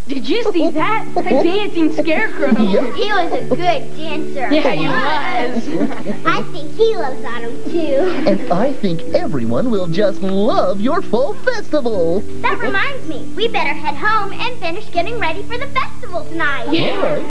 Did you see that? A dancing scarecrow. Yep. He was a good dancer. Yeah, he was. I think he loves Autumn, too. And I think everyone will just love your fall festival. That reminds me, we better head home and finish getting ready for the festival tonight. Yeah. All right.